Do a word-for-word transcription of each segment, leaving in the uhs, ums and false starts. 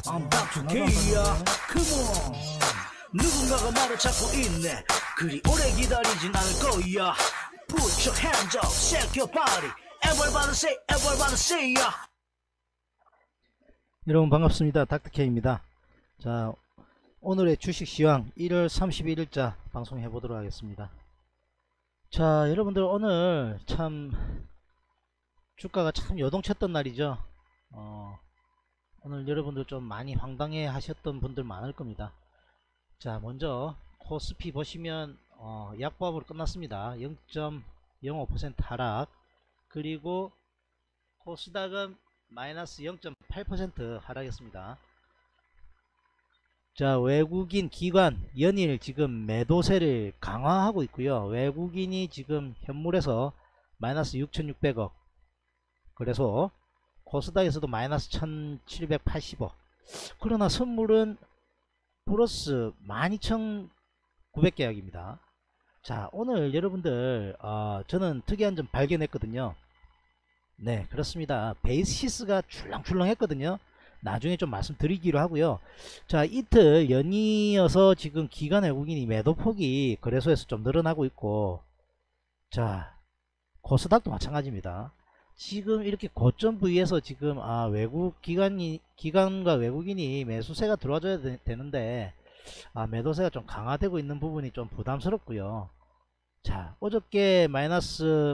I'm about to get ya. Come on. 누군가가 말을 찾고 있네. 그리 오래 기다리진 않을 거야. Put your hands up, shake your body. Everybody say, everybody say ya. 여러분 반갑습니다. 닥터케이입니다. 자, 오늘의 주식 시황 일월 삼십일일자 방송해 보도록 하겠습니다. 자, 여러분들 오늘 참 주가가 참 요동쳤던 날이죠. 어, 오늘 여러분들 좀 많이 황당해 하셨던 분들 많을 겁니다. 자, 먼저 코스피 보시면 어, 약보합으로 끝났습니다. 영 점 영오 퍼센트 하락. 그리고 코스닥은 마이너스 영 점 팔 퍼센트 하락했습니다. 자, 외국인 기관 연일 지금 매도세를 강화하고 있고요. 외국인이 지금 현물에서 마이너스 육천육백억, 그래서 코스닥에서도 마이너스 천칠백팔십억, 그러나 선물은 플러스 만 이천구백 계약입니다. 자, 오늘 여러분들 어, 저는 특이한 점 발견했거든요. 네, 그렇습니다. 베이시스가 출렁출렁 했거든요. 나중에 좀 말씀드리기로 하고요. 자, 이틀 연이어서 지금 기관 외국인이 매도폭이 거래소에서 좀 늘어나고 있고, 자, 코스닥도 마찬가지입니다. 지금 이렇게 고점 부위에서 지금 아 외국 기관이 기관과 외국인이 매수세가 들어와줘야 되, 되는데 아 매도세가 좀 강화되고 있는 부분이 좀 부담스럽고요. 자, 어저께 마이너스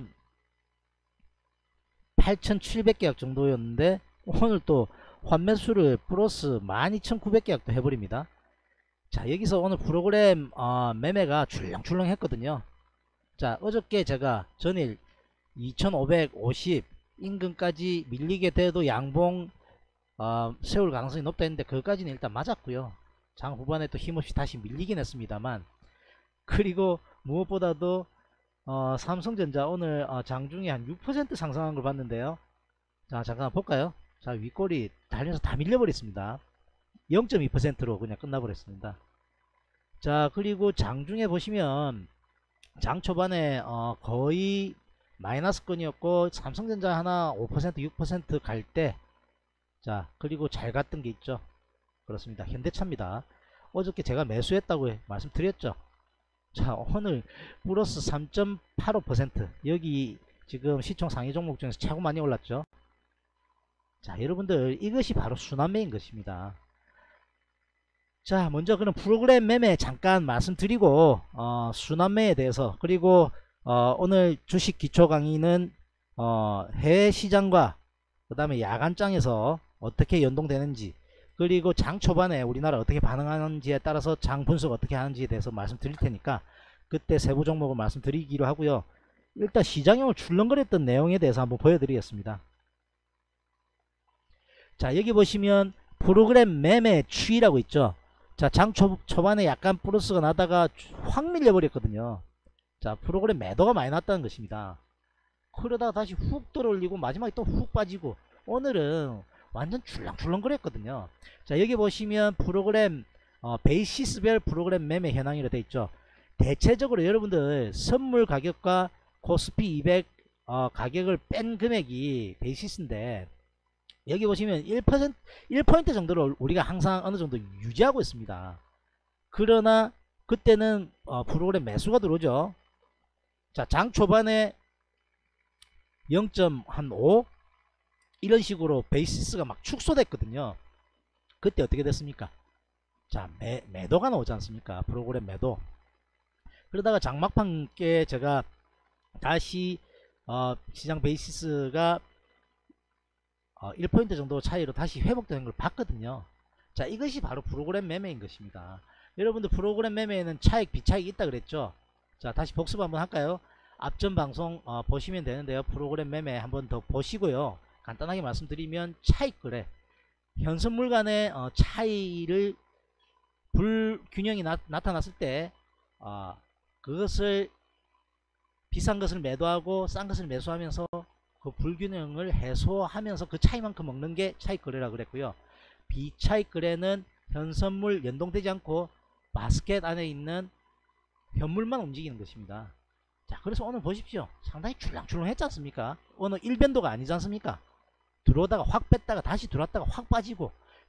팔천칠백 계약 정도였는데 오늘 또 환매수를 플러스 만 이천구백 계약도 해버립니다. 자, 여기서 오늘 프로그램 어, 매매가 출렁출렁 했거든요. 자, 어저께 제가 전일 이천오백오십 인근까지 밀리게 돼도 양봉 어, 세울 가능성이 높다 했는데 그것까지는 일단 맞았고요. 장 후반에 또 힘없이 다시 밀리긴 했습니다만, 그리고 무엇보다도 어, 삼성전자 오늘 어, 장중에 한 육 퍼센트 상승한 걸 봤는데요. 자, 잠깐 볼까요? 자, 윗꼬리 달려서 다 밀려버렸습니다. 영 점 이 퍼센트로 그냥 끝나버렸습니다. 자, 그리고 장중에 보시면 장 초반에 어, 거의 마이너스권이었고 삼성전자 하나 오 퍼센트 육 퍼센트 갈 때, 자, 그리고 잘 갔던 게 있죠. 그렇습니다. 현대차입니다. 어저께 제가 매수했다고 말씀드렸죠. 자, 오늘 플러스 삼 점 팔오 퍼센트, 여기 지금 시총 상위 종목 중에서 최고 많이 올랐죠. 자, 여러분들 이것이 바로 순환매인 것입니다. 자, 먼저 그럼 프로그램 매매 잠깐 말씀드리고 어, 순환매에 대해서, 그리고 어, 오늘 주식 기초 강의는 어, 해외 시장과 그 다음에 야간장에서 어떻게 연동되는지, 그리고 장 초반에 우리나라 어떻게 반응하는지에 따라서 장 분석 어떻게 하는지에 대해서 말씀드릴 테니까 그때 세부 종목을 말씀드리기로 하고요. 일단 시장이 오늘 출렁거렸던 내용에 대해서 한번 보여드리겠습니다. 자, 여기 보시면 프로그램 매매 추이라고 있죠. 자, 장 초, 초반에 약간 플러스가 나다가 확 밀려버렸거든요. 자, 프로그램 매도가 많이 났다는 것입니다. 그러다가 다시 훅 들어올리고 마지막에 또 훅 빠지고 오늘은 완전 출렁출렁거렸거든요. 자, 여기 보시면 프로그램 어, 베이시스별 프로그램 매매 현황이라 되어 있죠. 대체적으로 여러분들 선물 가격과 코스피 이백 어, 가격을 뺀 금액이 베이시스인데, 여기 보시면 일 퍼센트 일 포인트 정도로 우리가 항상 어느 정도 유지하고 있습니다. 그러나 그때는 어, 프로그램 매수가 들어오죠. 자, 장 초반에 영 점 오 이런 식으로 베이시스가 막 축소됐거든요. 그때 어떻게 됐습니까? 자, 매, 매도가 나오지 않습니까? 프로그램 매도. 그러다가 장막판께 제가 다시 어, 시장 베이시스가 어, 일 포인트 정도 차이로 다시 회복되는 걸 봤거든요. 자, 이것이 바로 프로그램 매매인 것입니다. 여러분들 프로그램 매매에는 차익 비차익이 있다 그랬죠. 자, 다시 복습 한번 할까요? 앞전 방송 어, 보시면 되는데요. 프로그램 매매 한번 더 보시고요. 간단하게 말씀드리면 차익 거래, 현선물 간의 어, 차이를 불균형이 나, 나타났을 때 어, 그것을 비싼 것을 매도하고 싼 것을 매수하면서 그 불균형을 해소하면서 그 차이만큼 먹는 게 차익 거래라 그랬고요. 비차익 거래는 현선물 연동되지 않고 바스켓 안에 있는 현물만 움직이는 것입니다. 자, 그래서 오늘 보십시오. 상당히 출렁출렁 했지 않습니까? 오늘 일변도가 아니지 않습니까? 들어오다가 확 뺐다가 다시 들어왔다가 확 빠지고,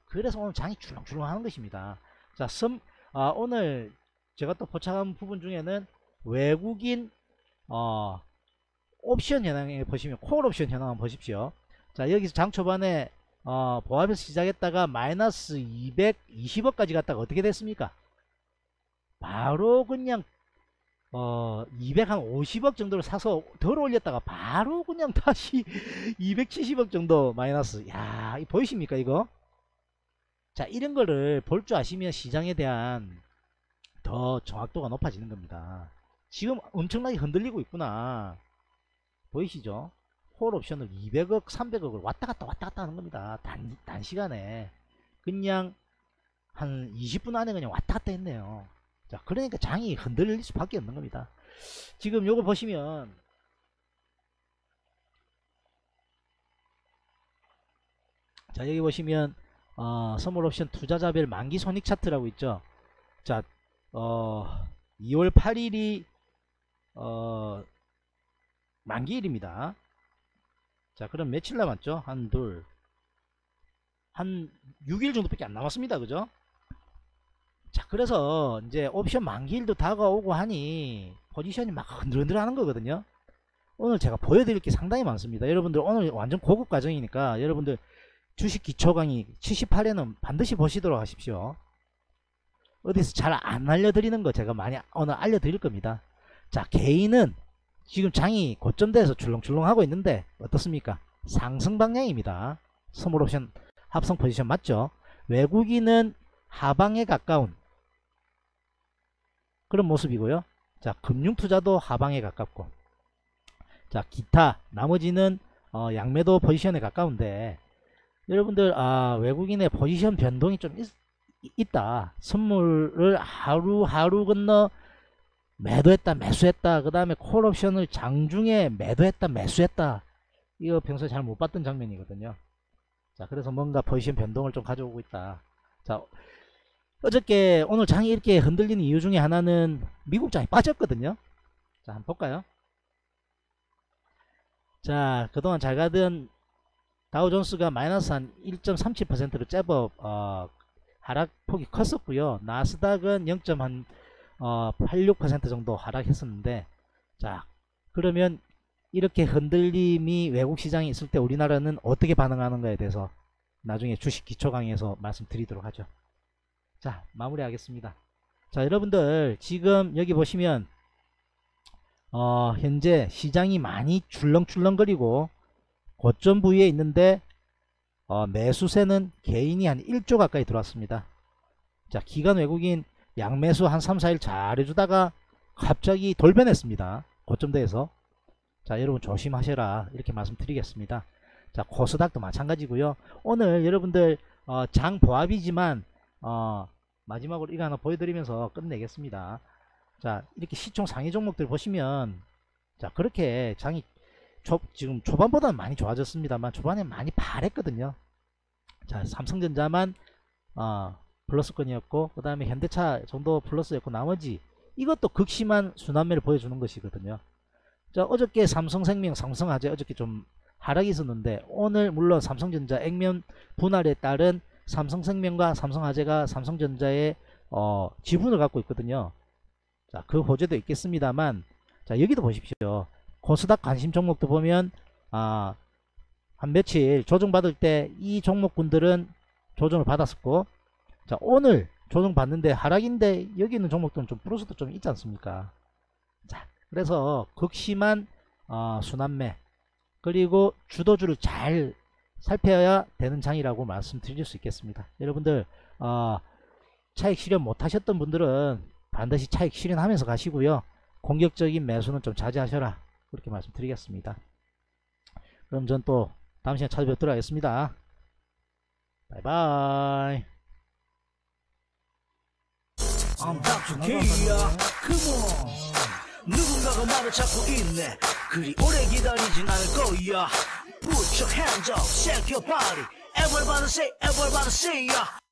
그래서 오늘 장이 출렁출렁 하는 것입니다. 자, 섬, 아, 오늘 제가 또 포착한 부분 중에는 외국인 어, 옵션 현황에 보시면 콜 옵션 현황 한번 보십시오. 자, 여기서 장 초반에 어, 보합에서 시작했다가 마이너스 이백이십억까지 갔다가 어떻게 됐습니까? 바로 그냥 어, 이백오십억 정도를 사서 덜 올렸다가 바로 그냥 다시 이백칠십억 정도 마이너스. 야, 보이십니까 이거? 자, 이런 거를 볼 줄 아시면 시장에 대한 더 정확도가 높아지는 겁니다. 지금 엄청나게 흔들리고 있구나. 보이시죠? 홀 옵션을 이백억, 삼백억을 왔다 갔다 왔다 갔다 하는 겁니다. 단, 단시간에. 그냥 한 이십 분 안에 그냥 왔다 갔다 했네요. 자, 그러니까 장이 흔들릴 수밖에 없는 겁니다. 지금 요거 보시면 자, 여기 보시면 어, 선물 옵션 투자자별 만기 손익 차트라고 있죠. 자, 어, 이월 팔일이 어, 만기일입니다. 자, 그럼 며칠 남았죠? 한 둘, 한 육 일 정도밖에 안 남았습니다. 그죠? 자, 그래서 이제 옵션 만기일도 다가오고 하니 포지션이 막 흔들흔들 하는 거거든요. 오늘 제가 보여드릴 게 상당히 많습니다. 여러분들 오늘 완전 고급 과정이니까 여러분들 주식 기초 강의 칠십팔 회는 반드시 보시도록 하십시오. 어디서 잘 안 알려드리는 거 제가 많이 오늘 알려드릴 겁니다. 자, 개인은 지금 장이 고점대에서 출렁출렁 하고 있는데 어떻습니까? 상승 방향입니다. 선물 옵션 합성 포지션 맞죠? 외국인은 하방에 가까운 그런 모습이고요. 자, 금융투자도 하방에 가깝고, 자, 기타 나머지는 어, 양매도 포지션에 가까운데 여러분들 아, 외국인의 포지션 변동이 좀 있, 있다. 선물을 하루하루 건너 매도했다 매수했다, 그 다음에 콜옵션을 장중에 매도했다 매수했다, 이거 평소에 잘 못 봤던 장면이거든요. 자, 그래서 뭔가 포지션 변동을 좀 가져오고 있다. 자, 어저께 오늘 장이 이렇게 흔들리는 이유 중에 하나는 미국 장이 빠졌거든요. 자, 한번 볼까요? 자, 그동안 잘 가던 다우존스가 마이너스 한 일 점 삼칠 퍼센트로 제법 어, 하락폭이 컸었고요. 나스닥은 영 점 팔육 퍼센트 정도 하락했었는데, 자, 그러면 이렇게 흔들림이 외국 시장에 있을 때 우리나라는 어떻게 반응하는가에 대해서 나중에 주식 기초 강의에서 말씀드리도록 하죠. 자, 마무리하겠습니다. 자, 여러분들 지금 여기 보시면 어, 현재 시장이 많이 출렁출렁거리고 고점 부위에 있는데 어, 매수세는 개인이 한 일 조 가까이 들어왔습니다. 자, 기관 외국인 양매수 한 삼, 사 일 잘 해주다가 갑자기 돌변했습니다. 고점대에서. 자, 여러분 조심하셔라, 이렇게 말씀드리겠습니다. 자, 코스닥도 마찬가지고요. 오늘 여러분들 어, 장 보합이지만 어, 마지막으로 이거 하나 보여드리면서 끝내겠습니다. 자, 이렇게 시총 상위 종목들 보시면 자, 그렇게 장이 초, 지금 초반보다는 많이 좋아졌습니다만 초반에 많이 바랬거든요. 자, 삼성전자만 어, 플러스권이었고, 그 다음에 현대차 정도 플러스였고, 나머지 이것도 극심한 순환매를 보여주는 것이거든요. 자, 어저께 삼성생명, 삼성화재 어저께 좀 하락이 있었는데 오늘 물론 삼성전자 액면 분할에 따른 삼성생명과 삼성화재가 삼성전자의 어, 지분을 갖고 있거든요. 자, 그 호재도 있겠습니다만, 자, 여기도 보십시오. 코스닥 관심 종목도 보면 아, 한 며칠 조정받을 때 이 종목군들은 조정을 받았었고, 자, 오늘 조정 받는데 하락인데 여기 있는 종목들은 좀 플러스도 좀 있지 않습니까? 자, 그래서 극심한 어, 순환매, 그리고 주도주를 잘 살펴야 되는 장이라고 말씀드릴 수 있겠습니다. 여러분들 어, 차익 실현 못 하셨던 분들은 반드시 차익 실현하면서 가시고요. 공격적인 매수는 좀 자제하셔라, 그렇게 말씀드리겠습니다. 그럼 전 또 다음 시간에 찾아뵙도록 하겠습니다. 바이바이. I'm doctor K야, come on. 누군가가 나를 찾고 있네. 그리 오래 기다리진 않을 거야. Put your hands up, shake your body. Everybody say, everybody say, yeah.